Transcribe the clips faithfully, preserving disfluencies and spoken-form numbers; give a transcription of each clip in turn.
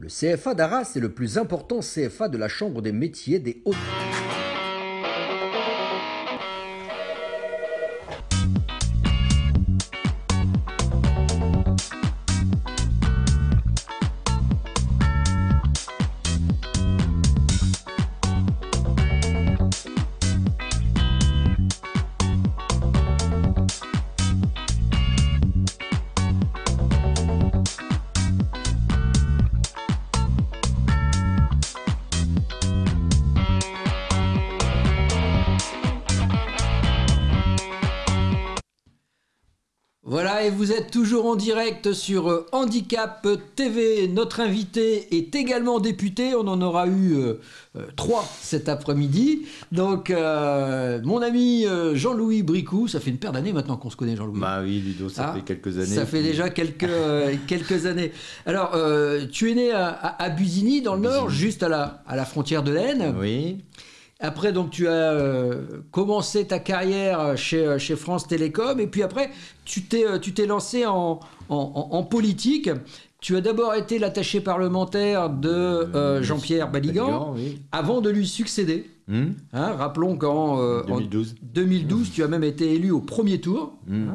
Le C F A d'Arras est le plus important C F A de la Chambre des métiers des Hauts. Voilà, et vous êtes toujours en direct sur Handicap T V. Notre invité est également député. On en aura eu euh, euh, trois cet après-midi. Donc, euh, mon ami euh, Jean-Louis Bricoux, ça fait une paire d'années maintenant qu'on se connaît, Jean-Louis. Bah oui, Ludo, ça ah, fait quelques années. Ça fait puis... déjà quelques, euh, quelques années. Alors, euh, tu es né à, à, à Busigny, dans le Busigny. Nord, juste à la, à la frontière de l'Aisne. Oui. Après, donc, tu as euh, commencé ta carrière chez, chez France Télécom, et puis après, tu t'es, tu t'es lancé en, en, en politique. Tu as d'abord été l'attaché parlementaire de euh, Jean-Pierre Baligan, Baligan oui. avant de lui succéder. Mmh. Hein, rappelons qu'en euh, deux mille douze. En deux mille douze, mmh. tu as même été élu au premier tour. Mmh. Hein.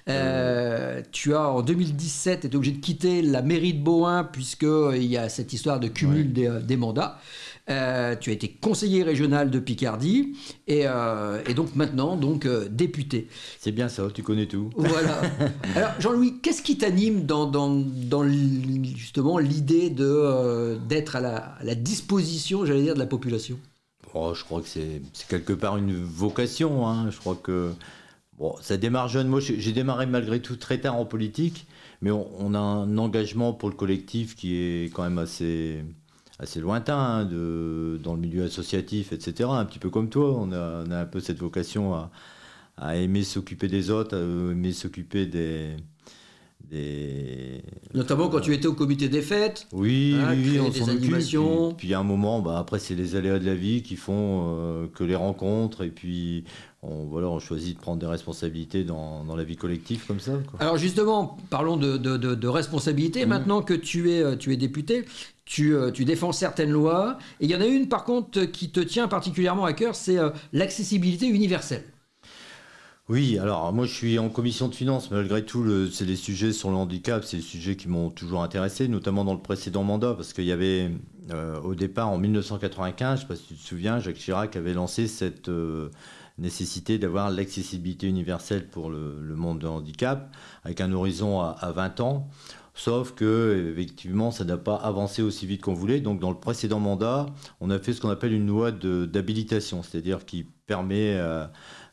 Euh, mmh. Tu as, en deux mille dix-sept, été obligé de quitter la mairie de Bohain, puisqu'il y a cette histoire de cumul ouais. des, des mandats. Euh, tu as été conseiller régional de Picardie et, euh, et donc maintenant donc euh, député. C'est bien ça, tu connais tout. Voilà. Alors Jean-Louis, qu'est-ce qui t'anime dans, dans, dans justement l'idée de, euh, d'être à la, à la disposition, j'allais dire, de la population ? Oh, je crois que c'est, c'est quelque part une vocation. Hein. Je crois que bon, ça démarre jeune. Moi, j'ai démarré malgré tout très tard en politique, mais on, on a un engagement pour le collectif qui est quand même assez... assez lointain hein, de, dans le milieu associatif, et cetera. Un petit peu comme toi, on a, on a un peu cette vocation à, à aimer s'occuper des autres, à aimer s'occuper des... des Notamment quand euh, tu étais au comité des fêtes. Oui, hein, oui, on des s'en animations. Occupe. Puis, puis à un moment, bah, après c'est les aléas de la vie qui font euh, que les rencontres, et puis on, voilà, on choisit de prendre des responsabilités dans, dans la vie collective comme ça. Quoi. Alors justement, parlons de, de, de, de responsabilité. Mmh. Maintenant que tu es, tu es député, Tu, tu défends certaines lois, et il y en a une par contre qui te tient particulièrement à cœur, c'est euh, l'accessibilité universelle. Oui, alors moi je suis en commission de finances, malgré tout, le, c'est les sujets sur le handicap, c'est des sujets qui m'ont toujours intéressé, notamment dans le précédent mandat, parce qu'il y avait euh, au départ en mille neuf cent quatre-vingt-quinze, je ne sais pas si tu te souviens, Jacques Chirac avait lancé cette euh, nécessité d'avoir l'accessibilité universelle pour le, le monde de handicap, avec un horizon à, à vingt ans. Sauf que, effectivement, ça n'a pas avancé aussi vite qu'on voulait. Donc, dans le précédent mandat, on a fait ce qu'on appelle une loi de, d'habilitation, c'est-à-dire qui permet euh,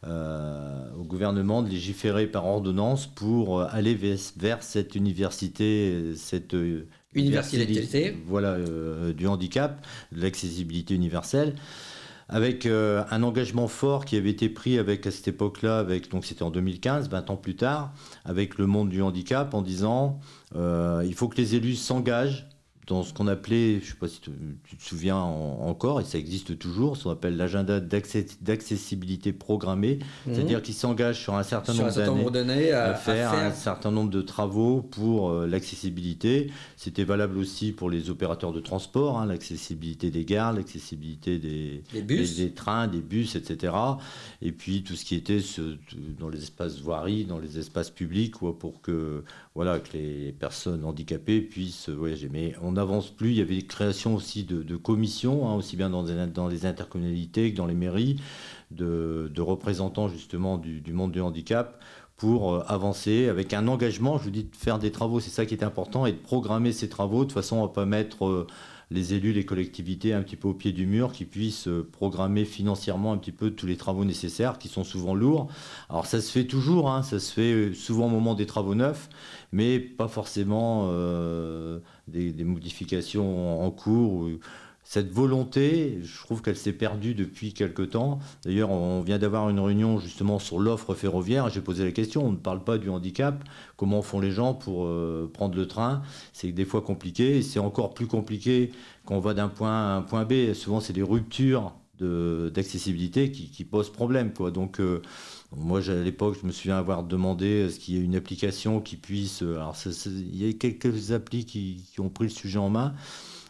euh, au gouvernement de légiférer par ordonnance pour aller vers, vers cette université, cette euh, universalité, voilà, euh, du handicap, de l'accessibilité universelle. Avec euh, un engagement fort qui avait été pris avec, à cette époque-là, avec, donc c'était en deux mille quinze, vingt ans plus tard, avec le monde du handicap, en disant euh, il faut que les élus s'engagent dans ce qu'on appelait, je ne sais pas si tu, tu te souviens en, encore, et ça existe toujours, ce qu'on appelle l'agenda d'access, d'accessibilité programmée, mmh. c'est-à-dire qu'ils s'engagent sur un certain sur nombre, un certain d'années, nombre d'années à, à, faire à faire un certain nombre de travaux pour euh, l'accessibilité. C'était valable aussi pour les opérateurs de transport, hein, l'accessibilité des gares, l'accessibilité des, des, bus. des, des trains, des bus, et cetera. Et puis tout ce qui était ce, dans les espaces voiries, dans les espaces publics, quoi, pour que, voilà, que les personnes handicapées puissent voyager. Mais on n'avance plus. Il y avait des créations aussi de, de commissions, hein, aussi bien dans, dans les intercommunalités que dans les mairies, de, de représentants justement du, du monde du handicap pour euh, avancer avec un engagement, je vous dis, de faire des travaux, c'est ça qui est important, et de programmer ces travaux de façon à ne pas mettre euh, les élus, les collectivités un petit peu au pied du mur, qui puissent euh, programmer financièrement un petit peu tous les travaux nécessaires, qui sont souvent lourds. Alors ça se fait toujours, hein, ça se fait souvent au moment des travaux neufs, mais pas forcément euh, des, des modifications en cours. Ou, cette volonté, je trouve qu'elle s'est perdue depuis quelque temps. D'ailleurs, on vient d'avoir une réunion justement sur l'offre ferroviaire. J'ai posé la question, on ne parle pas du handicap. Comment font les gens pour euh, prendre le train ? C'est des fois compliqué. Et c'est encore plus compliqué quand on va d'un point A à un point B. Souvent, c'est des ruptures de, d'accessibilité qui, qui posent problème, quoi. Donc, euh, moi, à l'époque, je me souviens avoir demandé à ce qu'il y ait une application qui puisse... Alors, il y a quelques applis qui, qui ont pris le sujet en main.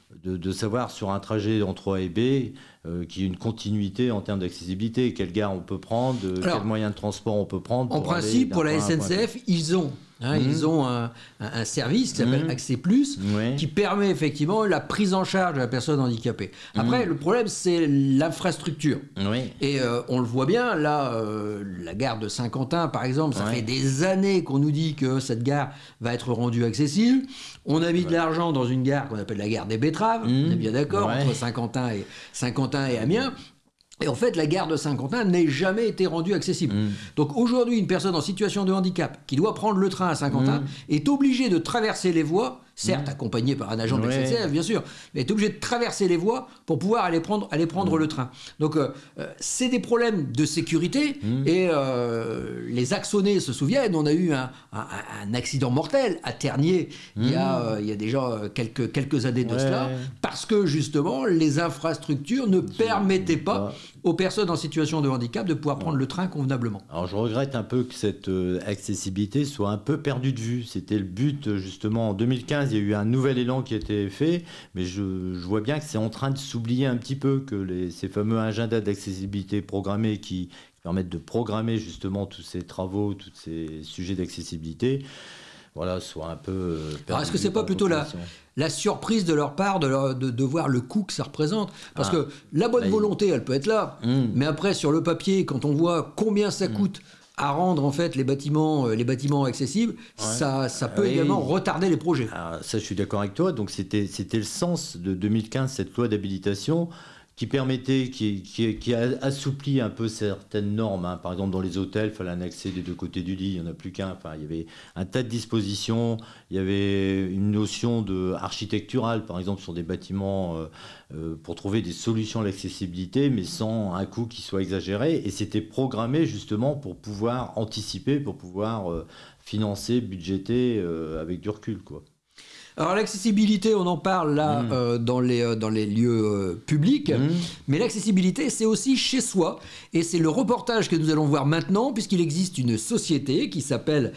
de, de savoir sur un trajet entre A et B euh, qu'il y ait une continuité en termes d'accessibilité. Quelle gare on peut prendre, Alors, quel moyen de transport on peut prendre. En principe, pour la S N C F, ils ont... Hein, mmh. Ils ont un, un, un service qui s'appelle mmh. Accès Plus, ouais. qui permet effectivement la prise en charge de la personne handicapée. Après, mmh. le problème, c'est l'infrastructure. Oui. Et euh, on le voit bien, là, euh, la gare de Saint-Quentin, par exemple, ça ouais. fait des années qu'on nous dit que cette gare va être rendue accessible. On a mis ouais. de l'argent dans une gare qu'on appelle la gare des Betteraves, mmh. on est bien d'accord, ouais. entre Saint-Quentin et, Saint-Quentin et Amiens. Et en fait, la gare de Saint-Quentin n'a jamais été rendue accessible. Mmh. Donc aujourd'hui, une personne en situation de handicap qui doit prendre le train à Saint-Quentin mmh. est obligée de traverser les voies, certes mmh. accompagnée par un agent de ouais. la S N C F, bien sûr, mais est obligée de traverser les voies pour pouvoir aller prendre, aller prendre mmh. le train. Donc euh, c'est des problèmes de sécurité mmh. et euh, les Axonais se souviennent, on a eu un, un, un accident mortel à Tergnier mmh. il, y a, euh, il y a déjà quelques, quelques années de ouais. cela, parce que justement les infrastructures ne Je... permettaient pas aux personnes en situation de handicap de pouvoir prendre le train convenablement. Alors je regrette un peu que cette euh, accessibilité soit un peu perdue de vue. C'était le but justement en deux mille quinze, il y a eu un nouvel élan qui a été fait, mais je, je vois bien que c'est en train de s'oublier un petit peu, que les, ces fameux agendas d'accessibilité programmés qui, qui permettent de programmer justement tous ces travaux, tous ces sujets d'accessibilité, voilà, soit un peu... Euh, Alors est-ce que c'est pas plutôt la, la surprise de leur part de, leur, de, de voir le coût que ça représente? Parce ah, que la bonne bah, volonté, elle peut être là, mmh. mais après, sur le papier, quand on voit combien ça mmh. coûte à rendre en fait les bâtiments, les bâtiments accessibles, ouais. ça, ça peut oui. également retarder les projets. Alors, ça, je suis d'accord avec toi. Donc c'était, c'était le sens de deux mille quinze, cette loi d'habilitation, qui permettait, qui, qui, qui a assoupli un peu certaines normes. Hein. Par exemple, dans les hôtels, il fallait un accès des deux côtés du lit, il n'y en a plus qu'un. Enfin, il y avait un tas de dispositions, il y avait une notion de architecturale, par exemple, sur des bâtiments, euh, euh, pour trouver des solutions à l'accessibilité, mais sans un coût qui soit exagéré. Et c'était programmé justement pour pouvoir anticiper, pour pouvoir euh, financer, budgéter euh, avec du recul, quoi. Alors l'accessibilité, on en parle là mmh. euh, dans, les, euh, dans les lieux euh, publics, mmh. mais l'accessibilité c'est aussi chez soi, et c'est le reportage que nous allons voir maintenant, puisqu'il existe une société qui s'appelle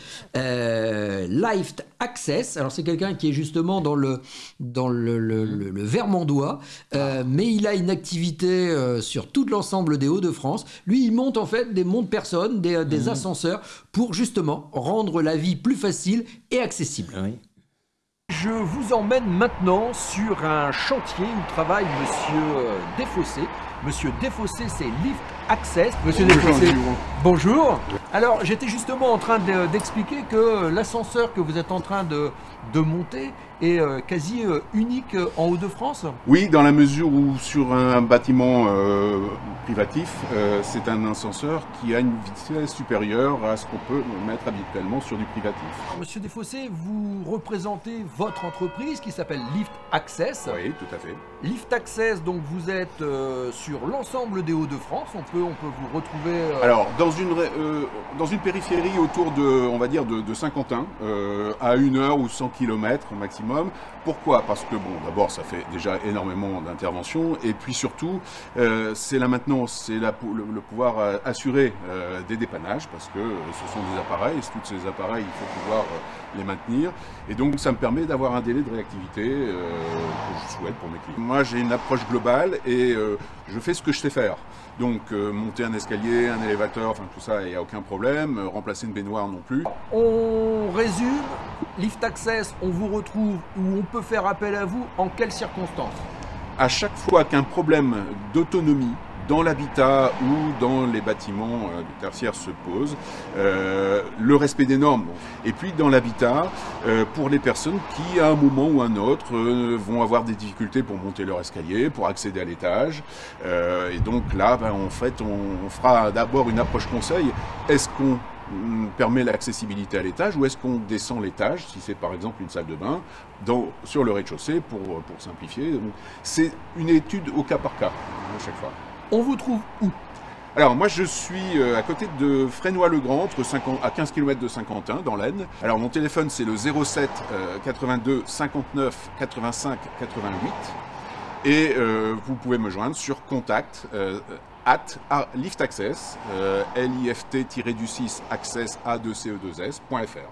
euh, Lift Access. Alors c'est quelqu'un qui est justement dans le, dans le, le, le, le Vermandois, euh, mais il a une activité euh, sur tout l'ensemble des Hauts-de-France. Lui, il monte en fait des monte-personnes, des, des mmh. ascenseurs, pour justement rendre la vie plus facile et accessible. Oui. Je vous emmène maintenant sur un chantier où travaille Monsieur Desfossés. Monsieur Desfossés, c'est Lift Access. Monsieur Desfossés, bonjour. Alors, j'étais justement en train de, d'expliquer que l'ascenseur que vous êtes en train de, de monter est euh, quasi euh, unique en Hauts-de-France. Oui, dans la mesure où sur un bâtiment euh, privatif, euh, c'est un ascenseur qui a une vitesse supérieure à ce qu'on peut mettre habituellement sur du privatif. Monsieur Desfossés, vous représentez votre entreprise qui s'appelle Lift Access. Oui, tout à fait. Lift Access, donc vous êtes euh, sur l'ensemble des Hauts-de-France. On peut, on peut vous retrouver... Euh... Alors, dans une, euh, dans une périphérie autour de, on va dire, de, de Saint-Quentin, euh, à une heure ou cent kilomètres au maximum. Pourquoi? Parce que, bon, d'abord, ça fait déjà énormément d'interventions, et puis surtout, euh, c'est la maintenance, c'est la, le, le pouvoir euh, assurer euh, des dépannages, parce que euh, ce sont des appareils, et tous ces appareils, il faut pouvoir euh, les maintenir, et donc ça me permet d'avoir un délai de réactivité euh, que je souhaite pour mes clients. Moi, j'ai une approche globale, et euh, je fais ce que je sais faire. Donc euh, monter un escalier, un élévateur, enfin tout ça, il n'y a aucun problème. Euh, remplacer une baignoire non plus. On résume, Lift Access, on vous retrouve où on peut faire appel à vous, en quelles circonstances? À chaque fois qu'un problème d'autonomie dans l'habitat ou dans les bâtiments euh, tertiaires se pose, euh, le respect des normes. Et puis dans l'habitat, euh, pour les personnes qui, à un moment ou un autre, euh, vont avoir des difficultés pour monter leur escalier, pour accéder à l'étage. Euh, et donc là, ben, en fait, on, on fera d'abord une approche conseil. Est-ce qu'on permet l'accessibilité à l'étage ou est-ce qu'on descend l'étage, si c'est par exemple une salle de bain, dans, sur le rez-de-chaussée pour, pour simplifier. C'est une étude au cas par cas, à chaque fois. On vous trouve où? Alors moi je suis à côté de Fresnoy-le-Grand, entre cinquante, à quinze kilomètres de Saint-Quentin, dans l'Aisne. Alors mon téléphone c'est le zéro sept quatre-vingt-deux cinquante-neuf quatre-vingt-cinq quatre-vingt-huit et euh, vous pouvez me joindre sur contact euh, at liftaccess, euh, L I F T du six access A deux C E deux S point F R.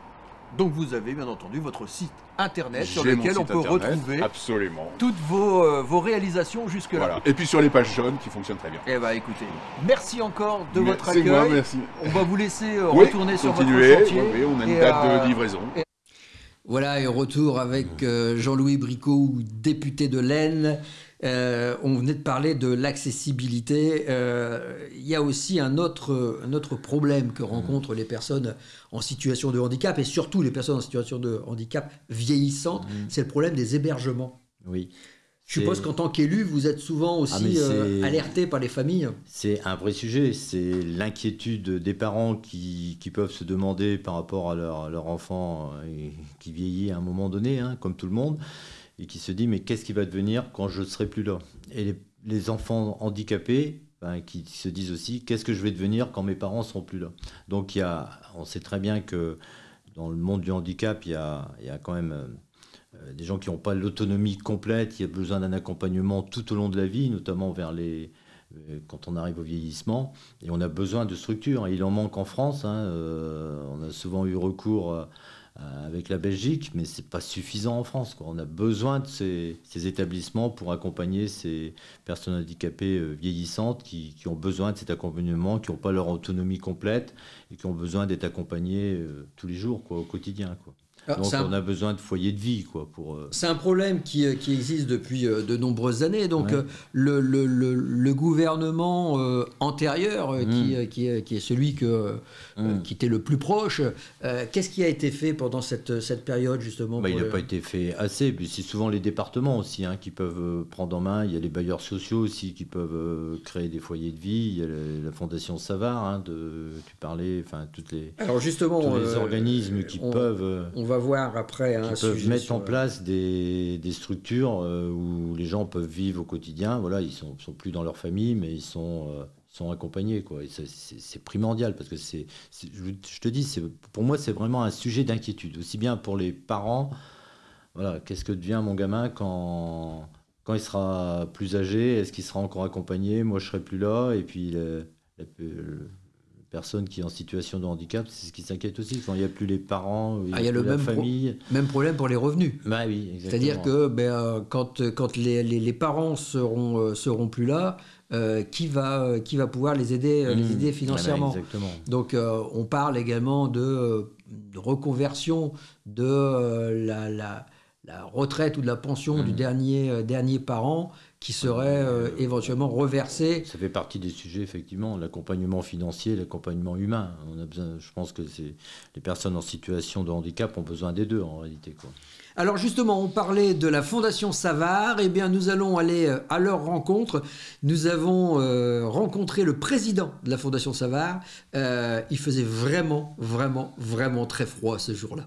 Donc vous avez bien entendu votre site internet sur J'ai mon lequel on site peut internet, retrouver absolument. toutes vos, euh, vos réalisations jusque-là. Voilà. Et puis sur les pages jaunes qui fonctionnent très bien. Eh bien écoutez, merci encore de Mais votre c'est accueil. moi, merci. On va vous laisser euh, Oui, retourner sur votre continuez, chantier. oui, on a une Et, date euh, de livraison. et- Voilà, et retour avec euh, Jean-Louis Bricot, député de l'Aisne. Euh, on venait de parler de l'accessibilité. Euh, il y a aussi un autre, un autre problème que rencontrent les personnes en situation de handicap, et surtout les personnes en situation de handicap vieillissantes, Mmh. c'est le problème des hébergements. Oui. Je suppose C'est- qu'en tant qu'élu, vous êtes souvent Ah, aussi mais c'est- euh, alerté par les familles. C'est un vrai sujet, c'est l'inquiétude des parents qui, qui peuvent se demander par rapport à leur, à leur enfant euh, qui vieillit à un moment donné, hein, comme tout le monde, et qui se dit mais qu'est-ce qui va devenir quand je ne serai plus là? Et les, les enfants handicapés ben, qui se disent aussi qu'est-ce que je vais devenir quand mes parents ne seront plus là? Donc il y a, on sait très bien que dans le monde du handicap, il y a, il y a quand même... euh, Euh, des gens qui n'ont pas l'autonomie complète, il y a besoin d'un accompagnement tout au long de la vie, notamment vers les, euh, quand on arrive au vieillissement, et on a besoin de structures. Il en manque en France, hein, euh, on a souvent eu recours à, à, avec la Belgique, mais ce n'est pas suffisant en France, quoi. On a besoin de ces, ces établissements pour accompagner ces personnes handicapées euh, vieillissantes qui, qui ont besoin de cet accompagnement, qui n'ont pas leur autonomie complète et qui ont besoin d'être accompagnés euh, tous les jours, quoi, au quotidien, quoi. Alors, Donc c'est un- on a besoin de foyers de vie, quoi, pour... euh, C'est un problème qui, euh, qui existe depuis euh, de nombreuses années. Donc, Ouais. euh, le, le- le- le gouvernement euh, antérieur, euh, qui, Mm. euh, qui, est- qui est celui que, euh, Mm. qui était le plus proche, euh, qu'est-ce qui a été fait pendant cette, cette période, justement Bah, il pour n'a le- pas été fait assez. Puis c'est souvent les départements aussi hein, qui peuvent euh, prendre en main. Il y a les bailleurs sociaux aussi qui peuvent euh, créer des foyers de vie. Il y a la, la Fondation Savard, hein, de, tu parlais, enfin toutes les, Alors, justement, tous les euh, organismes qui on, peuvent, euh, on va voir après un qui peuvent sujet mettre sur, en place des, des structures euh, où les gens peuvent vivre au quotidien. Voilà, ils sont, sont plus dans leur famille, mais ils sont, euh, sont accompagnés, quoi. Et c'est- c'est c'est primordial parce que c'est, c'est- je je te dis, c'est, pour moi, c'est vraiment un sujet d'inquiétude, aussi bien pour les parents. Voilà, qu'est-ce que devient mon gamin quand, quand il sera plus âgé? Est-ce qu'il sera encore accompagné? Moi, je serai plus là. Et puis, le- la, le- personne qui est en situation de handicap, c'est ce qui s'inquiète aussi. Quand il n'y a plus les parents, il n'y a, Ah, il y a plus le la même pro- famille. Même problème pour les revenus. Bah oui, exactement. C'est-à-dire que ben, euh, quand, quand les, les- les parents seront, euh, seront plus là, euh, qui, va, euh, qui va pouvoir les aider, euh, les Mmh. aider Ah bah, financièrement? exactement. Donc euh, on parle également de, euh, de reconversion de euh, la, la- la retraite ou de la pension Mmh. du dernier, euh, dernier parent qui serait euh, éventuellement reversée. Ça fait partie des sujets, effectivement, l'accompagnement financier, l'accompagnement humain. On a besoin, je pense que c'est, les personnes en situation de handicap ont besoin des deux, en réalité, quoi. Alors justement, on parlait de la Fondation Savard. Eh bien, nous allons aller euh, à leur rencontre. Nous avons euh, rencontré le président de la Fondation Savard. Euh, il faisait vraiment, vraiment, vraiment très froid ce jour-là.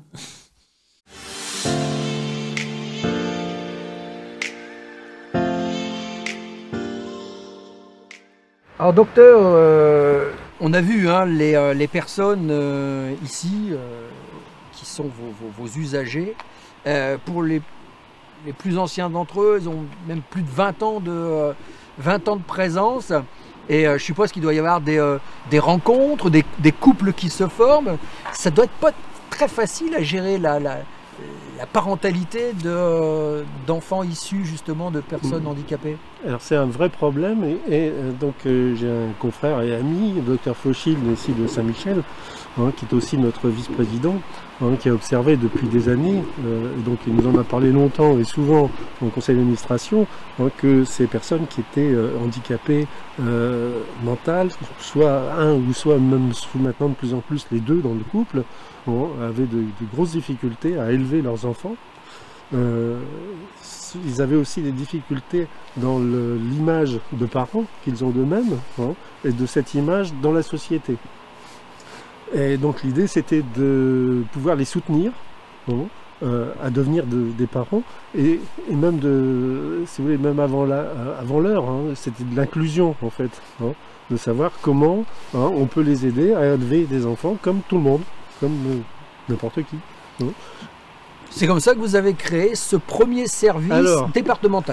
Alors docteur, euh, on a vu hein, les, euh, les personnes euh, ici euh, qui sont vos, vos- vos usagers. Euh, pour les, les plus anciens d'entre eux, ils ont même plus de vingt ans de, euh, vingt ans de présence. Et euh, je suppose qu'il doit y avoir des, euh, des rencontres, des, des couples qui se forment. Ça doit être pas très facile à gérer la, la, la parentalité de, euh, d'enfants issus justement de personnes Mmh. handicapées. Alors c'est un vrai problème et, et, euh, donc euh, j'ai un confrère et ami, le docteur Fauchil, ici de Saint-Michel, hein, qui est aussi notre vice-président, hein, qui a observé depuis des années, euh, et donc il nous en a parlé longtemps et souvent au conseil d'administration, hein, que ces personnes qui étaient euh, handicapées euh, mentales, soit un ou soit même sous- maintenant de plus en plus les deux dans le couple, hein, avaient de, de grosses difficultés à élever leurs enfants. Euh, ils avaient aussi des difficultés dans le- l'image de parents qu'ils ont d'eux-mêmes, hein, et de cette image dans la société. Et donc l'idée c'était de pouvoir les soutenir, hein, euh, à devenir de- des parents, et, et même de, si vous voulez, même avant la- avant l'heure, hein, c'était de l'inclusion en fait, hein, de savoir comment hein, on peut les aider à élever des enfants comme tout le monde, comme euh, n'importe qui. hein. C'est comme ça que vous avez créé ce premier service Alors, départemental.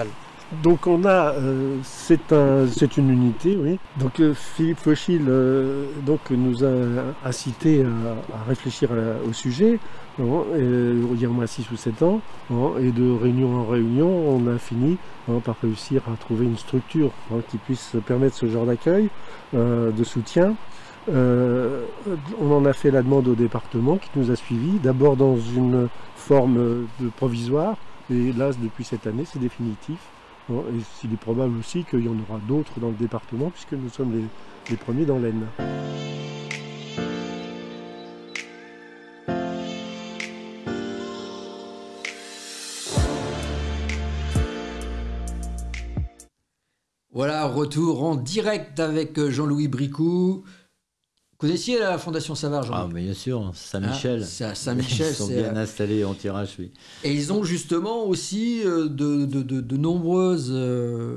Donc on a, euh, c'est un, c'est une unité, oui. Donc euh, Philippe Fauchil euh, donc nous a incité à, à réfléchir à la- au sujet hein, et, il y a au moins six ou sept ans. Hein, et de réunion en réunion, on a fini hein, par réussir à trouver une structure hein, qui puisse permettre ce genre d'accueil, euh, de soutien. Euh, on en a fait la demande au département qui nous a suivis, d'abord dans une forme de provisoire, et là depuis cette année c'est définitif. Bon, et il est probable aussi qu'il y en aura d'autres dans le département, puisque nous sommes les, les premiers dans l'Aisne. Voilà, retour en direct avec Jean-Louis Bricou. Vous connaissiez la Fondation Savard, Ah, Jean-Louis? mais bien sûr, Saint-Michel. Ah, c'est à Saint-Michel, Ils sont c'est, bien euh, installés en tirage, oui. Et ils ont justement aussi euh, de, de- de- de nombreuses euh,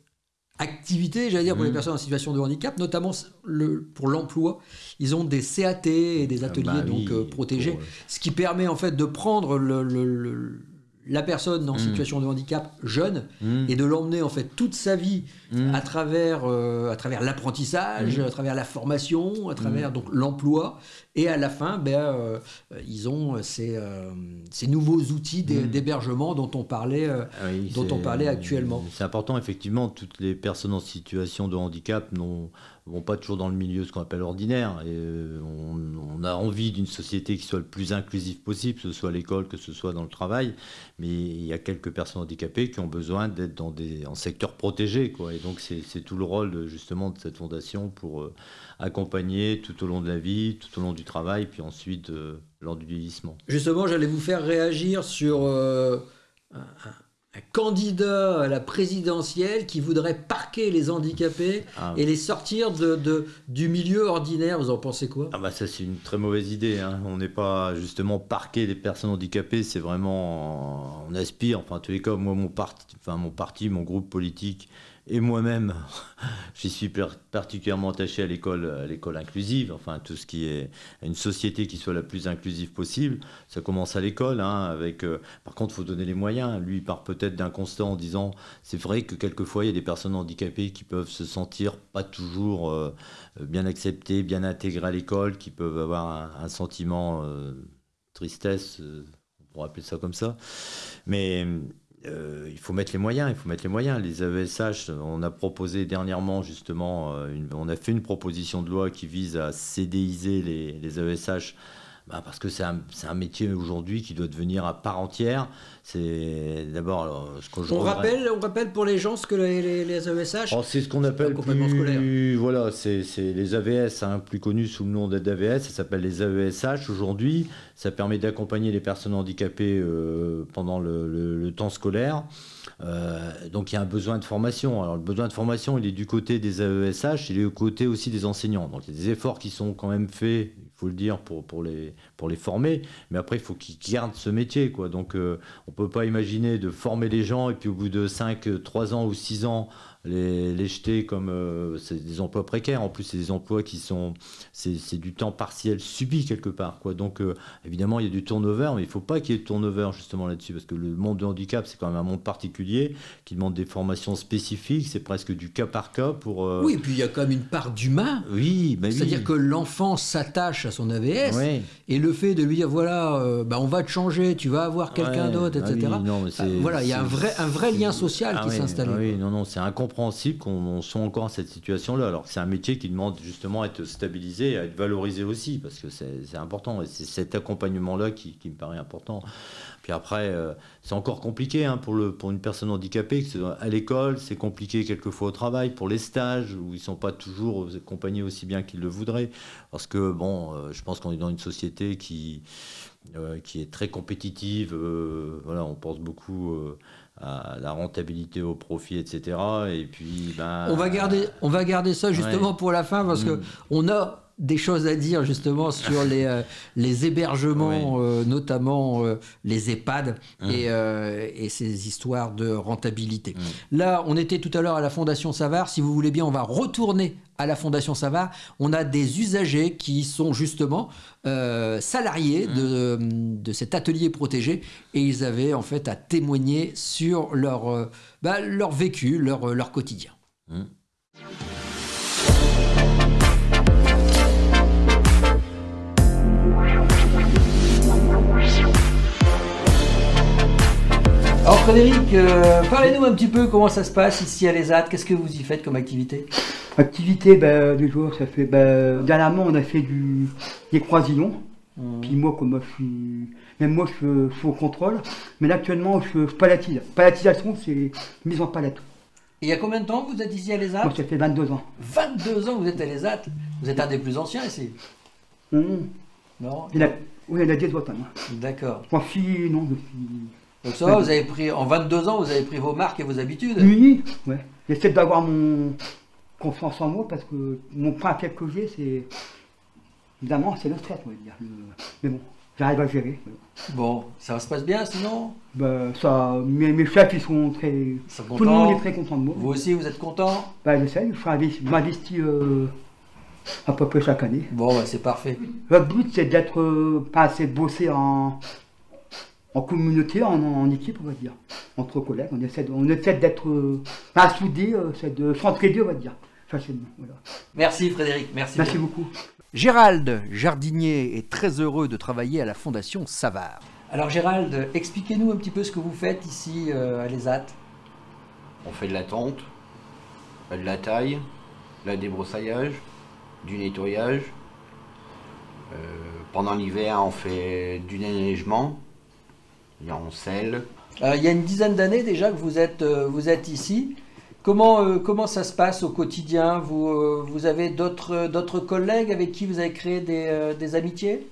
activités, j'allais dire, pour les Mhm. personnes en situation de handicap, notamment le, pour l'emploi. Ils ont des C A T et des ateliers Ah bah donc oui, euh, protégés, pour, euh, ce qui permet en fait de prendre le- le- le- la personne en Mhm. situation de handicap jeune Mmh, et de l'emmener en fait toute sa vie mmh. à travers, euh, à travers l'apprentissage, Mhm. à travers la formation, à travers donc l'emploi, et à la fin, ben, euh, ils ont ces, euh, ces nouveaux outils d'hé- Mhm. d'hébergement dont on parlait, euh, Ah oui, dont on c'est- parlait actuellement. C'est important, effectivement, toutes les personnes en situation de handicap ne vont pas toujours dans le milieu ce qu'on appelle ordinaire. Et euh, on, on a envie d'une société qui soit le plus inclusive possible, que ce soit à l'école, que ce soit dans le travail. Mais il y a quelques personnes handicapées qui ont besoin d'être dans des, en secteur protégé, quoi. Et donc c'est c'est tout le rôle justement de cette fondation pour euh, accompagner tout au long de la vie, tout au long du travail, puis ensuite euh, lors du vieillissement. Justement, j'allais vous faire réagir sur euh, un, un- un candidat à la présidentielle qui voudrait parquer les handicapés Ah, et les sortir de, de- du milieu ordinaire. Vous en pensez quoi? Ah bah ça c'est une très mauvaise idée, hein. On n'est pas justement parqué des personnes handicapées, c'est vraiment on aspire, enfin en tous les cas moi mon parti, enfin mon parti, mon groupe politique et moi-même, j'y suis per- particulièrement attaché à l'école, à l'école inclusive, enfin tout ce qui est une société qui soit la plus inclusive possible. Ça commence à l'école, hein, avec. euh, par contre, il faut donner les moyens. Lui, il part peut-être d'un constat en disant, c'est vrai que quelquefois il y a des personnes handicapées qui peuvent se sentir pas toujours euh, bien acceptées, bien intégrées à l'école, qui peuvent avoir un, un sentiment euh, tristesse, euh, on pourrait appeler ça comme ça, mais euh, il faut mettre les moyens, il faut mettre les moyens. Les A E S H, on a proposé dernièrement justement, euh, une- on a fait une proposition de loi qui vise à CDiser les, les A E S H, bah, parce que c'est un, c'est un métier aujourd'hui qui doit devenir à part entière. C'est d'abord alors, ce que je On regrette- rappelle, on rappelle pour les gens ce que les, les, les A E S H. Oh, c'est ce qu'on appelle complètement plus, scolaire. voilà, c'est c'est les A V S, hein, plus connus sous le nom d'A V S, ça s'appelle les A E S H aujourd'hui. Ça permet d'accompagner les personnes handicapées euh, pendant le, le- le temps scolaire. Euh, donc il y a un besoin de formation. Alors le besoin de formation, il est du côté des A E S H, il est au côté aussi des enseignants. Donc il y a des efforts qui sont quand même faits, il faut le dire, pour, pour, les, pour les former. Mais après, il faut qu'ils gardent ce métier, quoi. Donc euh, on ne peut pas imaginer de former les gens et puis au bout de cinq, trois ans ou six ans, les, les jeter comme euh, c'est des emplois précaires. En plus, c'est des emplois qui sont, c'est c'est du temps partiel subi quelque part, quoi. Donc euh, évidemment, il y a du turnover, mais il ne faut pas qu'il y ait de turnover justement là-dessus, parce que le monde du handicap, c'est quand même un monde particulier qui demande des formations spécifiques. C'est presque du cas par cas pour. euh, Oui, et puis il y a quand même une part d'humain. Oui, bah oui. C'est-à-dire que l'enfant s'attache à son A V S Ouais. et le fait de lui dire voilà, euh, bah, on va te changer, tu vas avoir quelqu'un Ouais, d'autre, bah et cetera. oui, non, mais c'est- Ah, voilà, il y a un c'est- vrai, un vrai lien social Ah qui oui, s'installe. ah oui, non, non, c'est incompréhensible qu'on on soit encore dans cette situation-là, alors que c'est un métier qui demande justement à être stabilisé et à être valorisé aussi, parce que c'est c'est important, et c'est cet accompagnement-là qui, qui me paraît important. Puis après, euh, c'est encore compliqué hein, pour, le, pour une personne handicapée, que ce soit à l'école, c'est compliqué quelquefois au travail, pour les stages, où ils ne sont pas toujours accompagnés aussi bien qu'ils le voudraient, parce que, bon, euh, je pense qu'on est dans une société qui, euh, qui est très compétitive, euh, voilà, on pense beaucoup... Euh, à la rentabilité au profit, et cetera. Et puis, ben, On va garder, on va garder ça justement Ouais. pour la fin parce que Mm. on a des choses à dire justement sur les, euh, les hébergements, Oui. euh, notamment euh, les EHPAD Mmh. et, euh, et ces histoires de rentabilité. Mmh. Là, on était tout à l'heure à la Fondation Savard. Si vous voulez bien, on va retourner à la Fondation Savard. On a des usagers qui sont justement euh, salariés Mmh. de, de cet atelier protégé et ils avaient en fait à témoigner sur leur, euh, bah, leur vécu, leur, leur quotidien. Mmh. Alors Frédéric, euh, parlez-nous un petit peu comment ça se passe ici à l'ESAT. Qu'est-ce que vous y faites comme activité? Activité, ben, du jour, ça fait. Ben, dernièrement, on a fait du, des croisillons. Mmh. Puis moi, comme moi, je suis. Même moi, je, je suis au contrôle. Mais là, actuellement, je, je palatise. Palatisation, c'est mise en palette. Et il y a combien de temps que vous êtes ici à l'ESAT? Moi, ça fait vingt-deux ans. vingt-deux ans que vous êtes à l'ESAT. Vous êtes un des plus anciens ici. Mmh. Non? Il a, oui, il a dix autres. Hein. D'accord. Moi, je suis. Non, je suis. Donc ça va, vous avez pris, en vingt-deux ans, vous avez pris vos marques et vos habitudes. Oui, ouais. J'essaie d'avoir mon confiance en moi parce que mon point faible que j'ai, c'est. Évidemment, c'est le stress, on va dire. Le- Mais bon, j'arrive à gérer. Voilà. Bon, ça se passe bien sinon? Ben, ça, mes, mes chefs, ils sont très. Ils sont Tout le monde contents. est très content de moi. Vous aussi, vous êtes content? Ben, j'essaie, je suis investi- je m'investis euh, à peu près chaque année. Bon, bah, c'est parfait. Le but, c'est d'être. Euh, pas assez de bosser en. En communauté, en, en équipe, on va dire. Entre collègues, on essaie, de- on essaie d'être. Euh, pas soudés, euh, c'est de s'entraider, on va dire. Facilement. Voilà. Merci Frédéric, merci. Merci bien. beaucoup. Gérald, jardinier, est très heureux de travailler à la Fondation Savard. Alors Gérald, expliquez-nous un petit peu ce que vous faites ici euh, à l'ESAT. On fait de la tonte, de la taille, de la débroussaillage, du nettoyage. Euh, pendant l'hiver, on fait du déneigement, et on scelle. Euh, il y a une dizaine d'années déjà que vous êtes, euh, vous êtes ici. Comment, euh, comment ça se passe au quotidien? Vous, euh, vous avez d'autres d'autres collègues avec qui vous avez créé des, euh, des amitiés?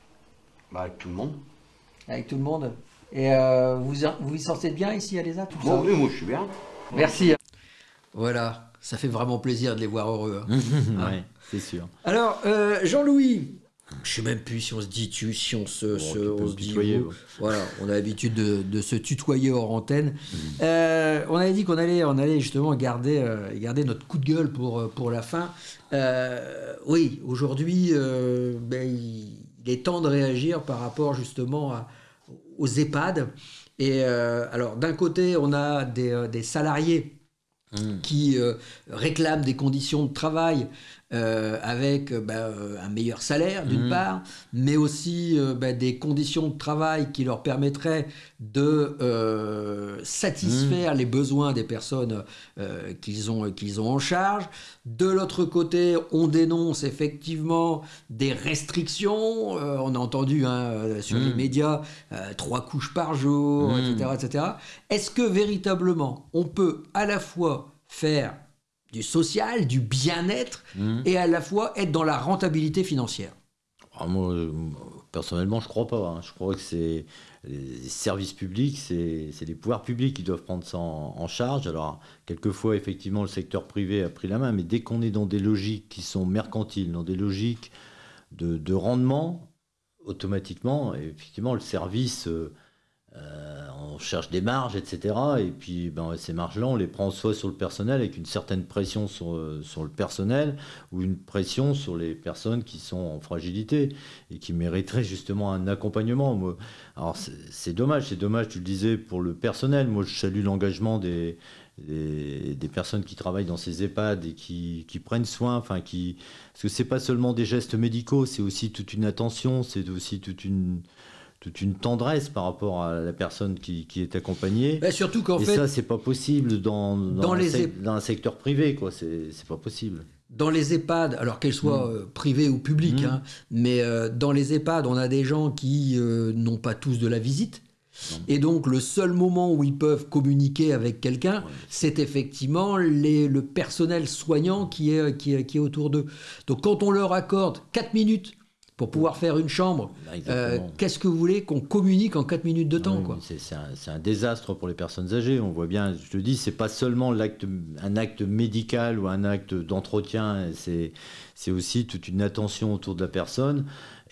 Bah, avec tout le monde. Avec tout le monde. Et euh, vous vous y sentez bien ici à l'ESAT, tout Bon, oui, moi je suis bien. Merci. Voilà, ça fait vraiment plaisir de les voir heureux. hein. Ouais, c'est sûr. Alors, euh, Jean-Louis, je sais même plus si on se dit tu, si on se, Bon, se- tu peux on me se dit tutoyer, vous. ouais. Voilà, on a l'habitude de, de se tutoyer hors antenne. Euh, on avait dit qu'on allait, on allait justement garder, euh, garder notre coup de gueule pour, euh, pour la fin. Euh, oui, aujourd'hui, euh, ben, il, il est temps de réagir par rapport justement à- aux EHPAD. Et euh, alors, d'un côté, on a des, euh, des salariés Mmh. qui euh, réclament des conditions de travail euh, avec euh, bah, euh, un meilleur salaire d'une Mmh. part, mais aussi euh, bah, des conditions de travail qui leur permettraient de euh, satisfaire les besoins des personnes euh, qu'ils ont, qu'ils ont en charge. De l'autre côté, on dénonce effectivement des restrictions. Euh, on a entendu hein, euh, sur Mmh. les médias euh, trois couches par jour, Mmh. et cetera, et cetera. Est-ce que véritablement on peut à la fois faire du social, du bien-être, Mmh. et à la fois être dans la rentabilité financière? Ah, moi, euh, personnellement, je crois pas. hein. Je crois que c'est les services publics, c'est c'est les pouvoirs publics qui doivent prendre ça en, en charge. Alors, quelquefois, effectivement, le secteur privé a pris la main, mais dès qu'on est dans des logiques qui sont mercantiles, dans des logiques de, de rendement, automatiquement, effectivement, le service, euh, euh, on cherche des marges, et cetera. Et puis, ben, ces marges-là, on les prend soit sur le personnel, avec une certaine pression sur, euh, sur le personnel, ou une pression sur les personnes qui sont en fragilité et qui mériteraient justement un accompagnement. Moi, alors, c'est c'est dommage, c'est dommage, tu le disais, pour le personnel. Moi, je salue l'engagement des, des, des personnes qui travaillent dans ces EHPAD et qui, qui prennent soin, enfin, qui... Parce que c'est pas seulement des gestes médicaux, c'est aussi toute une attention, c'est aussi toute une... toute une tendresse par rapport à la personne qui, qui est accompagnée. Bah, surtout qu'en Et fait, ça, c'est pas possible dans, dans, Dans un les sec- ép- dans un secteur privé, quoi. C'est c'est pas possible. dans les EHPAD, alors qu'elles soient euh, privées ou publiques, Mmh. hein, mais euh, dans les EHPAD, on a des gens qui euh, n'ont pas tous de la visite. Non. Et donc, le seul moment où ils peuvent communiquer avec quelqu'un, Ouais. c'est effectivement les, le personnel soignant qui est, qui, est, qui est autour d'eux. Donc, quand on leur accorde quatre minutes pour pouvoir faire une chambre. Euh, Exactement. Qu'est-ce que vous voulez qu'on communique en quatre minutes de temps, Oui, quoi. c'est c'est un, c'est un désastre pour les personnes âgées. On voit bien, je te dis, c'est pas seulement l'acte, un acte médical ou un acte d'entretien, c'est c'est aussi toute une attention autour de la personne.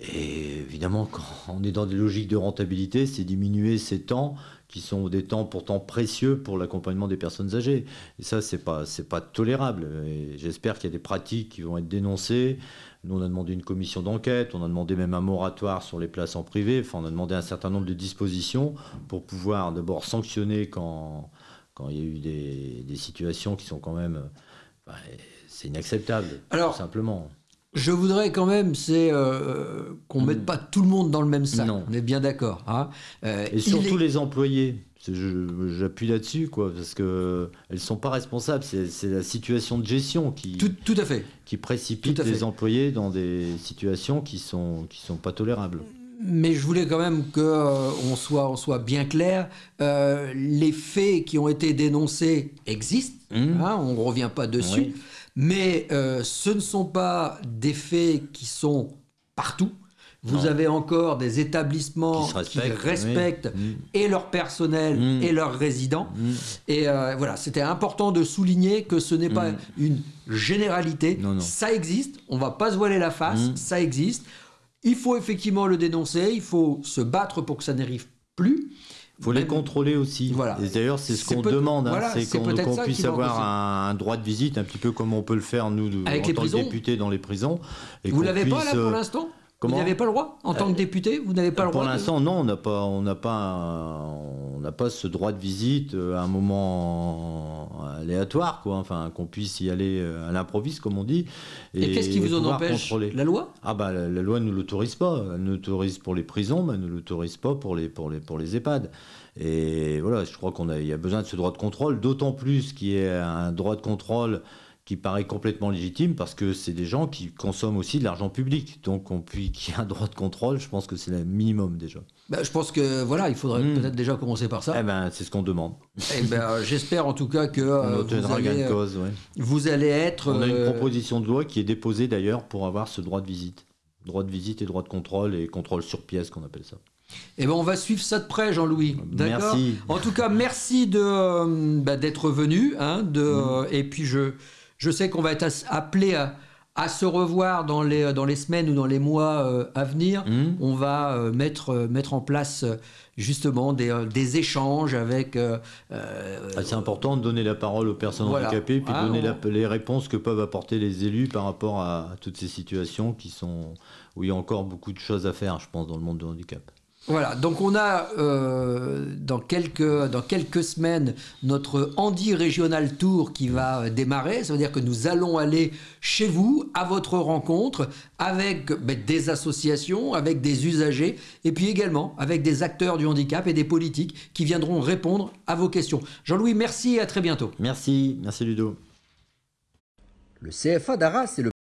Et évidemment, quand on est dans des logiques de rentabilité, c'est diminuer ces temps qui sont des temps pourtant précieux pour l'accompagnement des personnes âgées. Et ça, c'est pas, c'est pas tolérable. Et j'espère qu'il y a des pratiques qui vont être dénoncées. Nous, on a demandé une commission d'enquête, on a demandé même un moratoire sur les places en privé. Enfin, on a demandé un certain nombre de dispositions pour pouvoir d'abord sanctionner quand, quand il y a eu des, des situations qui sont quand même... Bah, c'est inacceptable, Alors, tout simplement. Je voudrais quand même, c'est euh, qu'on ne mette pas tout le monde dans le même sac. Non. On est bien d'accord. Hein. Euh, Et surtout est... les employés. Je- J'appuie là-dessus, quoi, parce qu'elles ne sont pas responsables. C'est c'est la situation de gestion qui, tout, tout à fait. qui précipite Tout à fait. les employés dans des situations qui ne sont, qui sont pas tolérables. Mais je voulais quand même qu'on euh, soit, on soit bien clair. Euh, les faits qui ont été dénoncés existent. Mmh. Hein, on ne revient pas dessus. Oui. Mais euh, ce ne sont pas des faits qui sont partout. Vous Non. avez encore des établissements Qui se respectent, qui respectent oui. et leur personnel Mmh. et leurs résidents. Mmh. Et euh, voilà, c'était important de souligner que ce n'est pas Mmh. une généralité. Non, non. Ça existe, on ne va pas se voiler la face, Mmh. ça existe. Il faut effectivement le dénoncer, il faut se battre pour que ça n'arrive plus. Il faut les Même- contrôler aussi. Voilà. Et d'ailleurs, c'est ce C'est qu'on peut- demande, hein, voilà, c'est c'est qu'on peut-être qu'on ça puisse qui manque avoir aussi. un, un droit de visite, un petit peu comme on peut le faire, nous, de- Avec en les tant que prisons. députés dans les prisons. Et Vous qu'on l'avez pas là puisse, pour euh, l'instant Vous comment n'avez pas le droit En tant que député, vous n'avez pas le Pour droit de- l'instant, non, on n'a pas, on n'a pas, un- on n'a pas ce droit de visite euh, à un moment aléatoire, quoi. Enfin, qu'on puisse y aller euh, à l'improviste, comme on dit. Et, qu'est-ce qui vous en pouvoir empêche contrôler. La loi Ah bah la, la loi ne l'autorise pas. Elle ne l'autorise pour les prisons, mais elle ne l'autorise pas pour les, pour les, pour les EHPAD. Et voilà, je crois qu'on a, il y a besoin de ce droit de contrôle, d'autant plus qu'il y a un droit de contrôle qui paraît complètement légitime parce que c'est des gens qui consomment aussi de l'argent public. Donc on puis qu'il y ait un droit de contrôle, je pense que c'est le minimum déjà. Bah, je pense que voilà, il faudrait Mmh. peut-être déjà commencer par ça. Eh ben, c'est ce qu'on demande. Eh ben, euh, j'espère en tout cas que On euh, vous, obtiendra gain allez, de euh, cause, ouais. vous allez être. On a une euh, proposition de loi qui est déposée d'ailleurs pour avoir ce droit de visite. Droit de visite et droit de contrôle et contrôle sur pièce qu'on appelle ça. Eh ben, on va suivre ça de près, Jean-Louis. D'accord. Merci. En tout cas, merci de euh, bah, d'être venu. Hein, de, euh, et puis je je sais qu'on va être as- appelé à, à se revoir dans les dans les semaines ou dans les mois euh, à venir. Mmh. On va euh, mettre euh, mettre en place euh, justement des, euh, des échanges avec. euh, euh, Ah, c'est important de donner la parole aux personnes Voilà. handicapées puis de Ah, donner on- la- les réponses que peuvent apporter les élus par rapport à toutes ces situations qui sont, où il y a encore beaucoup de choses à faire, je pense, dans le monde du handicap. Voilà, donc on a euh, dans, quelques, dans quelques semaines notre Handi Regional Tour qui va euh, démarrer. Ça veut dire que nous allons aller chez vous, à votre rencontre, avec ben, des associations, avec des usagers, et puis également avec des acteurs du handicap et des politiques qui viendront répondre à vos questions. Jean-Louis, merci et à très bientôt. Merci, merci Ludo. Le C F A d'Arras est le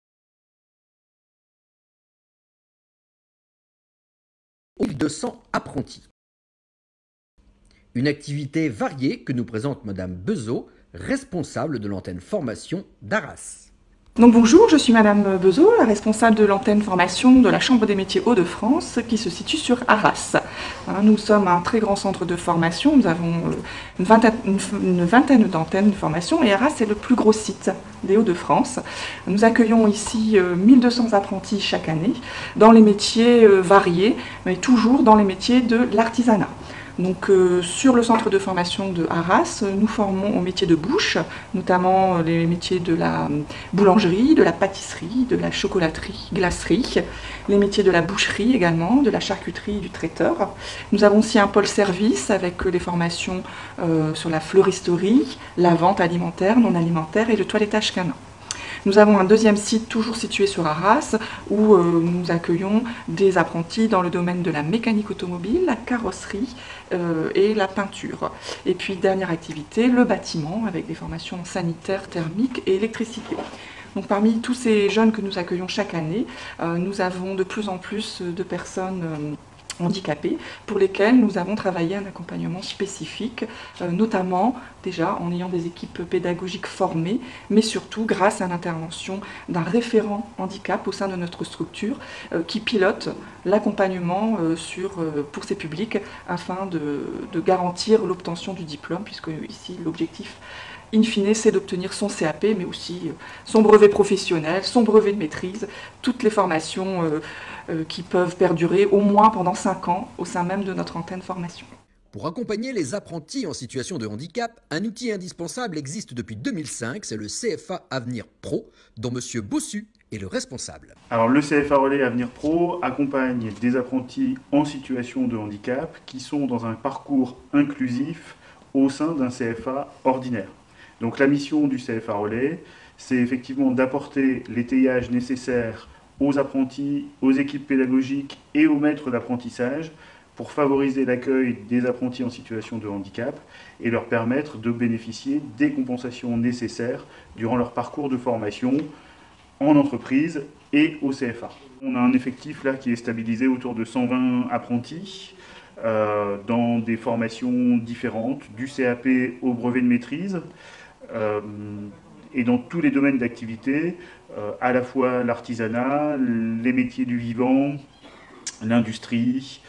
mille deux cents apprentis. Une activité variée que nous présente Madame Bezot, responsable de l'antenne formation d'Arras. Donc bonjour, je suis Madame Bezot, la responsable de l'antenne formation de la Chambre des métiers Hauts-de-France qui se situe sur Arras. Hein, Nous sommes un très grand centre de formation, nous avons euh, une vingtaine, une f- une vingtaine d'antennes de formation et Arras est le plus gros site des Hauts-de-France. Nous accueillons ici euh, mille deux cents apprentis chaque année dans les métiers euh, variés, mais toujours dans les métiers de l'artisanat. Donc, euh, sur le centre de formation de Arras, euh, nous formons au métier de bouche, notamment euh, les métiers de la euh, boulangerie, de la pâtisserie, de la chocolaterie, glacerie, les métiers de la boucherie également, de la charcuterie, du traiteur. Nous avons aussi un pôle service avec euh, des formations euh, sur la fleuristerie, la vente alimentaire, non alimentaire et le toilettage canin. Nous avons un deuxième site toujours situé sur Arras où euh, nous accueillons des apprentis dans le domaine de la mécanique automobile, la carrosserie euh, et la peinture. Et puis dernière activité, le bâtiment avec des formations sanitaires, thermiques et électricité. Donc parmi tous ces jeunes que nous accueillons chaque année, euh, nous avons de plus en plus de personnes euh, handicapés, pour lesquels nous avons travaillé un accompagnement spécifique, euh, notamment déjà en ayant des équipes pédagogiques formées, mais surtout grâce à l'intervention d'un référent handicap au sein de notre structure euh, qui pilote l'accompagnement euh, sur, euh, pour ces publics afin de, de garantir l'obtention du diplôme, puisque ici l'objectif in fine, c'est d'obtenir son C A P, mais aussi son brevet professionnel, son brevet de maîtrise, toutes les formations euh, euh, qui peuvent perdurer au moins pendant cinq ans au sein même de notre antenne formation. Pour accompagner les apprentis en situation de handicap, un outil indispensable existe depuis deux mille cinq, c'est le C F A Avenir Pro, dont M. Bossu est le responsable. Alors le C F A Relais Avenir Pro accompagne des apprentis en situation de handicap qui sont dans un parcours inclusif au sein d'un C F A ordinaire. Donc la mission du C F A Relais, c'est effectivement d'apporter l'étayage nécessaire aux apprentis, aux équipes pédagogiques et aux maîtres d'apprentissage pour favoriser l'accueil des apprentis en situation de handicap et leur permettre de bénéficier des compensations nécessaires durant leur parcours de formation en entreprise et au C F A. On a un effectif là qui est stabilisé autour de cent vingt apprentis euh, dans des formations différentes, du C A P au brevet de maîtrise. Euh, et dans tous les domaines d'activité, euh, à la fois l'artisanat, les métiers du vivant, l'industrie,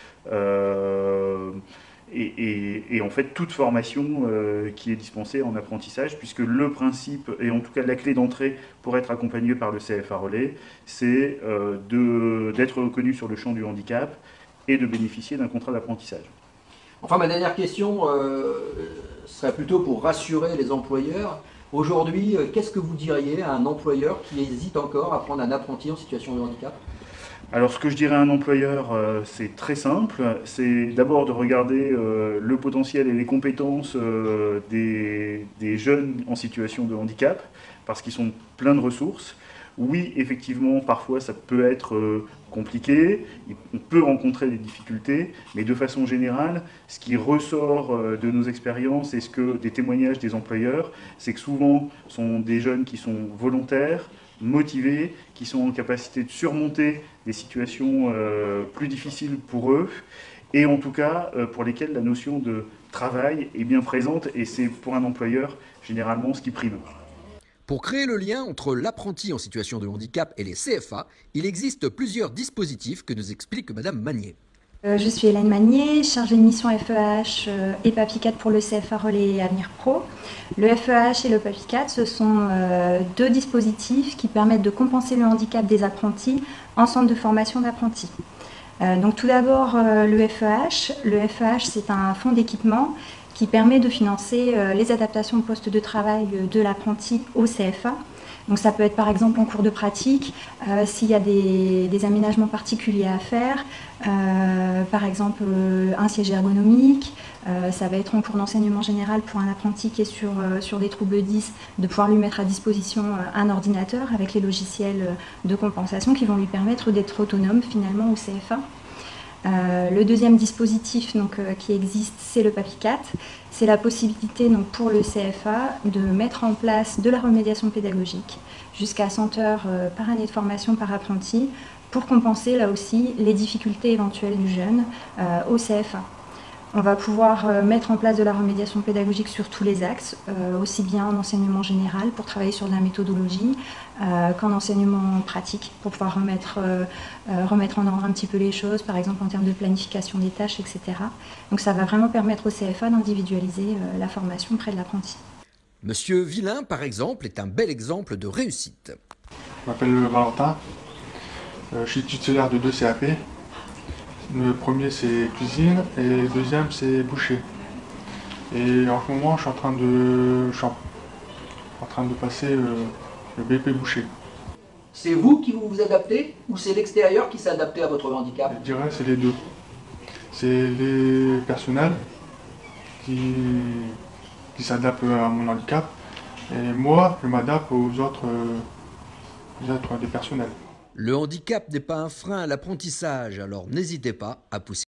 euh, et, et, et en fait toute formation euh, qui est dispensée en apprentissage, puisque le principe, et en tout cas la clé d'entrée pour être accompagné par le C F A Relais, c'est euh, de, d'être reconnu sur le champ du handicap et de bénéficier d'un contrat d'apprentissage. Enfin, ma dernière question euh, serait plutôt pour rassurer les employeurs. Aujourd'hui, euh, qu'est-ce que vous diriez à un employeur qui hésite encore à prendre un apprenti en situation de handicap ? Alors, ce que je dirais à un employeur, euh, c'est très simple. C'est d'abord de regarder euh, le potentiel et les compétences euh, des, des jeunes en situation de handicap, parce qu'ils sont pleins de ressources. Oui, effectivement, parfois ça peut être euh, compliqué, on peut rencontrer des difficultés, mais de façon générale, ce qui ressort euh, de nos expériences et ce que des témoignages des employeurs, c'est que souvent ce sont des jeunes qui sont volontaires, motivés, qui sont en capacité de surmonter des situations euh, plus difficiles pour eux, et en tout cas euh, pour lesquels la notion de travail est bien présente, et c'est pour un employeur généralement ce qui prime. Pour créer le lien entre l'apprenti en situation de handicap et les C F A, il existe plusieurs dispositifs que nous explique Madame Magnier. Euh, je suis Hélène Magnier, chargée de mission F E H euh, et PAPICAT pour le C F A Relais Avenir Pro. Le F E H et le PAPICAT, ce sont euh, deux dispositifs qui permettent de compenser le handicap des apprentis en centre de formation d'apprentis. Euh, donc tout d'abord, euh, le F E H. Le F E H, c'est un fonds d'équipement qui permet de financer euh, les adaptations de poste de travail de l'apprenti au C F A. Donc ça peut être par exemple en cours de pratique, euh, s'il y a des, des aménagements particuliers à faire, euh, par exemple euh, un siège ergonomique, euh, ça va être en cours d'enseignement général pour un apprenti qui est sur, euh, sur des troubles dix, de pouvoir lui mettre à disposition euh, un ordinateur avec les logiciels de compensation qui vont lui permettre d'être autonome finalement au C F A. Euh, le deuxième dispositif donc, euh, qui existe, c'est le PAPICAT. C'est la possibilité donc, pour le C F A de mettre en place de la remédiation pédagogique jusqu'à cent heures euh, par année de formation par apprenti pour compenser là aussi les difficultés éventuelles du jeune euh, au C F A. On va pouvoir euh, mettre en place de la remédiation pédagogique sur tous les axes, euh, aussi bien en enseignement général pour travailler sur de la méthodologie euh, qu'en enseignement pratique pour pouvoir remettre, euh, euh, remettre en ordre un petit peu les choses, par exemple en termes de planification des tâches, et cetera. Donc ça va vraiment permettre au C F A d'individualiser euh, la formation près de l'apprenti. Monsieur Villain, par exemple, est un bel exemple de réussite. Je m'appelle Valentin, euh, je suis titulaire de deux C A P. Le premier c'est cuisine et le deuxième c'est boucher. Et en ce moment je suis en train de, je suis en, en train de passer euh, le B P boucher. C'est vous qui vous vous adaptez ou c'est l'extérieur qui s'est adapté à votre handicap? Je dirais c'est les deux. C'est les personnels qui, qui s'adaptent à mon handicap et moi je m'adapte aux autres, euh, aux autres des personnels. Le handicap n'est pas un frein à l'apprentissage, alors n'hésitez pas à pousser.